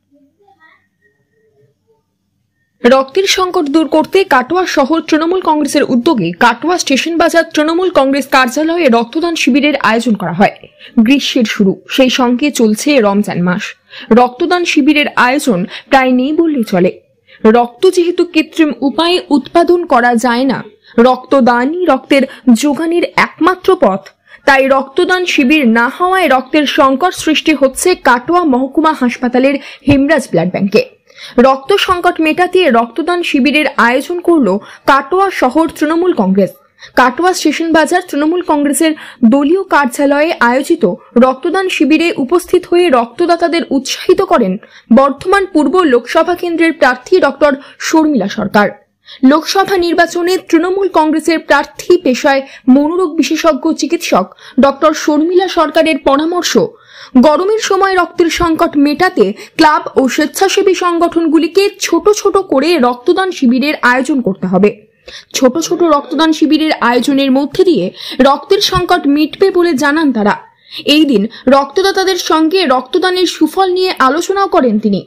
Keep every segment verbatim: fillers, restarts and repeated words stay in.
রক্তের সংকট দূর করতে কাটোয়া শহর তৃণমূল কংগ্রেসের উদ্যোগে কাটোয়া স্টেশন বাজার তৃণমূল কংগ্রেস কার্যালয়ে রক্তদান শিবিরের আয়োজন করা হয়। গ্রীষ্মের শুরু, সেই সঙ্গে চলছে রমজান মাস। রক্তদান শিবিরের আয়োজন প্রায় নেই বললে চলে। রক্ত যেহেতু কৃত্রিম উপায়ে উৎপাদন করা যায় না, রক্তদানই রক্তের যোগানের একমাত্র পথ। তাই রক্তদান শিবির না হওয়ায় রক্তের সংকট সৃষ্টি হচ্ছে কাটোয়া মহকুমা হাসপাতালের হেমরাজ ব্লাড ব্যাংকে। রক্ত সংকট মেটাতে রক্তদান শিবিরের আয়োজন করল কাটোয়া শহর তৃণমূল কংগ্রেস। কাটোয়া স্টেশন বাজার তৃণমূল কংগ্রেসের দলীয় কার্যালয়ে আয়োজিত রক্তদান শিবিরে উপস্থিত হয়ে রক্তদাতাদের উৎসাহিত করেন বর্ধমান পূর্ব লোকসভা কেন্দ্রের প্রার্থী ডক্টর শর্মিলা সরকার। লোকসভা নির্বাচনে তৃণমূল কংগ্রেসের প্রার্থী পেশায় মনোরোগ বিশেষজ্ঞ চিকিৎসক ডক্টর শর্মিলা সরকারের পরামর্শ, গরমের সময় রক্তের সংকট মেটাতে ক্লাব ও স্বেচ্ছাসেবী সংগঠনগুলিকে ছোট ছোট করে রক্তদান শিবিরের আয়োজন করতে হবে। ছোট ছোট রক্তদান শিবিরের আয়োজনের মধ্যে দিয়ে রক্তের সংকট মিটবে বলে জানান তারা। এই দিন রক্তদাতাদের সঙ্গে রক্তদানের সুফল নিয়ে আলোচনাও করেন তিনি।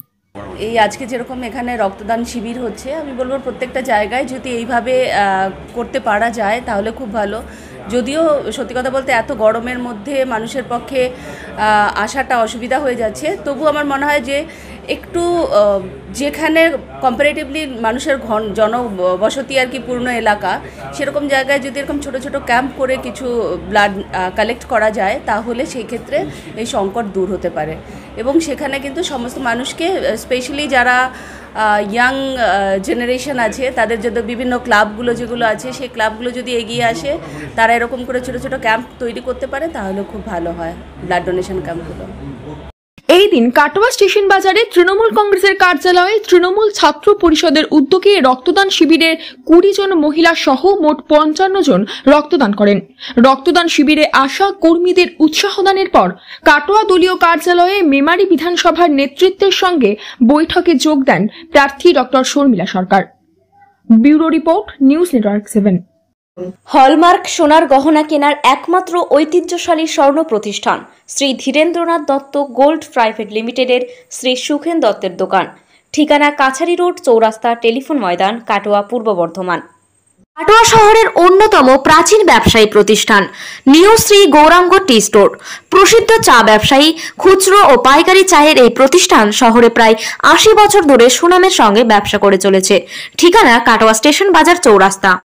এই আজকে যেরকম এখানে রক্তদান শিবির হচ্ছে, আমি বলবো প্রত্যেকটা জায়গায় যদি এইভাবে করতে পারা যায় তাহলে খুব ভালো। যদিও সত্যি কথা বলতে এত গরমের মধ্যে মানুষের পক্ষে আসাটা অসুবিধা হয়ে যাচ্ছে, তবু আমার মনে হয় যে একটু যেখানে কম্পারেটিভলি মানুষের ঘন জনবসতি আর কি পূর্ণ এলাকা, সেরকম জায়গায় যদি এরকম ছোট ছোট ক্যাম্প করে কিছু ব্লাড কালেক্ট করা যায় তাহলে সেই ক্ষেত্রে এই সংকট দূর হতে পারে। এবং সেখানে কিন্তু সমস্ত মানুষকে, স্পেশালি যারা ইয়াং জেনারেশন আছে, তাদের যদি বিভিন্ন ক্লাবগুলো যেগুলো আছে সেই ক্লাবগুলো যদি এগিয়ে আসে, তারা এরকম করে ছোটো ছোটো ক্যাম্প তৈরি করতে পারে তাহলে খুব ভালো হয় ব্লাড ডোনেশন ক্যাম্পগুলো। এই দিন কাটোয়া স্টেশন বাজারে তৃণমূল কংগ্রেসের কার্যালয়ে তৃণমূল ছাত্র পরিষদের উদ্যোগে রক্তদান শিবিরে কুড়ি জন মহিলা সহ মোট পঞ্চান্ন জন রক্তদান করেন। রক্তদান শিবিরে আসা কর্মীদের উৎসাহদানের পর কাটোয়া দলীয় কার্যালয়ে মেমারি বিধানসভার নেতৃত্বের সঙ্গে বৈঠকে যোগ দেন প্রার্থী doctor Sharmila Sarkar. Bureau report, news network seven. Hallmark সোনার গহনা কেনার একমাত্র ঐতিহ্যশালী স্বর্ণ প্রতিষ্ঠান শ্রী ধীরেন্দ্রনাথ দত্ত গোল্ড প্রাইভেট লিমিটেডের শ্রী সুখেন দত্তের দোকান। ঠিকানা কাছারি রোড, চৌরাস্তা, টেলিফোন ময়দান, কাটোয়া, পূর্ব বর্ধমান। কাটোয়া শহরের অন্যতম প্রাচীন ব্যবসায়ী প্রতিষ্ঠান new Shri Gauranga tea store. প্রসিদ্ধ চা ব্যবসায়ী, খুচরো ও পাইকারি চায়ের এই প্রতিষ্ঠান শহরে প্রায় আশি বছর ধরে সুনামের সঙ্গে ব্যবসা করে চলেছে। ঠিকানা কাটোয়া স্টেশন বাজার, চৌরাস্তা।